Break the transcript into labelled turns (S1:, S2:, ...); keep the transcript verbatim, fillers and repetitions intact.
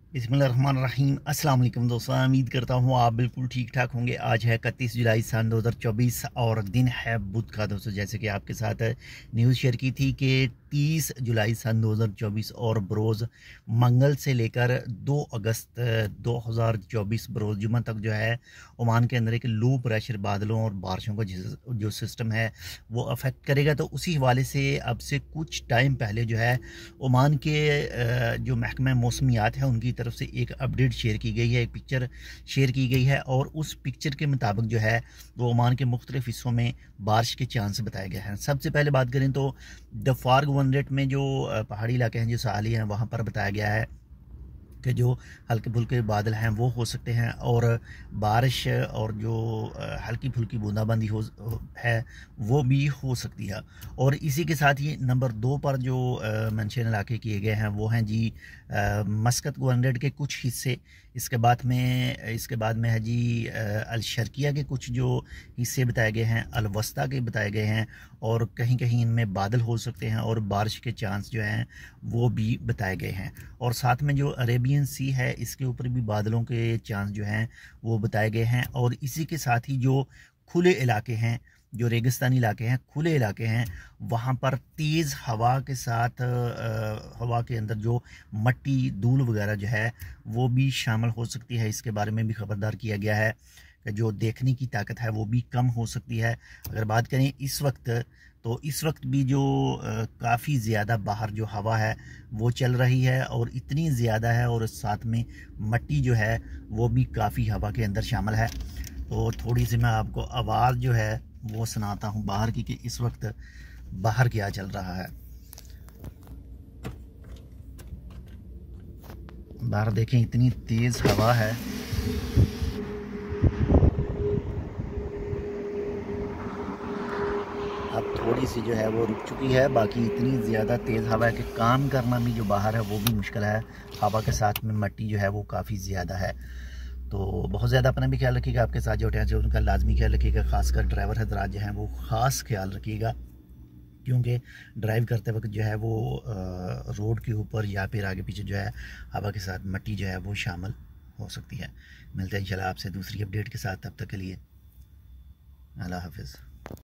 S1: बिस्मिल्लाहिर्रहमानिर्रहीम। अस्सलाम वालेकुम दोस्तों, उम्मीद करता हूँ आप बिल्कुल ठीक ठाक होंगे। आज है इकतीस जुलाई सन दो हज़ार चौबीस और दिन है बुध का। दोस्तों जैसे कि आपके साथ न्यूज़ शेयर की थी कि तीस जुलाई सन दो हज़ार चौबीस और बरोज़ मंगल से लेकर दो अगस्त दो हज़ार चौबीस बरोज़ जुम्मा तक जो है ओमान के अंदर एक लो प्रेशर बादलों और बारिशों का जो सिस्टम है वो अफेक्ट करेगा। तो उसी हवाले से अब से कुछ टाइम पहले जो है ओमान के जो महकमा मौसमियात है उनकी तरफ से एक अपडेट शेयर की गई है, एक पिक्चर शेयर की गई है और उस पिक्चर के मुताबिक जो है वो ओमान के मुख्तलिफ हिस्सों में बारिश के चांस बताए गए हैं। सबसे पहले बात करें तो दफार गवर्नरेट में जो पहाड़ी इलाके हैं, जो साली हैं, वहाँ पर बताया गया है कि जो हल्के फुल्के बादल हैं वो हो सकते हैं और बारिश और जो हल्की फुल्की बूंदाबांदी हो है वो भी हो सकती है। और इसी के साथ ही नंबर दो पर जो मेंशन इलाके किए गए हैं वो हैं जी आ, मस्कत गवर्नरेट के कुछ हिस्से। इसके बाद में इसके बाद में है जी अलशर्किया के कुछ जो हिस्से बताए गए हैं, अलवस्ता के बताए गए हैं और कहीं कहीं इनमें बादल हो सकते हैं और बारिश के चांस जो हैं वो भी बताए गए हैं। और साथ में जो अरेबियन सी है इसके ऊपर भी बादलों के चांस जो हैं वो बताए गए हैं। और इसी के साथ ही जो खुले इलाके हैं, जो रेगिस्तानी इलाके हैं, खुले इलाके हैं, वहाँ पर तेज़ हवा के साथ आ, हवा के अंदर जो मट्टी धूल वगैरह जो है वो भी शामिल हो सकती है। इसके बारे में भी खबरदार किया गया है कि जो देखने की ताकत है वो भी कम हो सकती है। अगर बात करें इस वक्त तो इस वक्त भी जो काफ़ी ज़्यादा बाहर जो हवा है वो चल रही है और इतनी ज़्यादा है और साथ में मट्टी जो है वो भी काफ़ी हवा के अंदर शामिल है। तो थोड़ी सी मैं आपको आवाज़ जो है वो सुनाता हूँ बाहर की कि इस वक्त बाहर क्या चल रहा है। बाहर देखें इतनी तेज़ हवा है। अब थोड़ी सी जो है वो रुक चुकी है, बाकी इतनी ज़्यादा तेज़ हवा है कि काम करना भी जो बाहर है वो भी मुश्किल है। हवा के साथ में मट्टी जो है वो काफ़ी ज़्यादा है। तो बहुत ज़्यादा अपना भी ख्याल रखिएगा, आपके साथ जो उठे जो उनका लाजमी ख्याल रखिएगा। खासकर ड्राइवर हजरात जो हैं वो ख़ास ख्याल रखिएगा, क्योंकि ड्राइव करते वक्त जो है वो रोड के ऊपर या फिर आगे पीछे जो है हवा के साथ मट्टी जो है वो शामिल हो सकती है। मिलते हैं इंशाल्लाह आपसे दूसरी अपडेट के साथ, तब तक के लिए अल्लाह हाफिज़।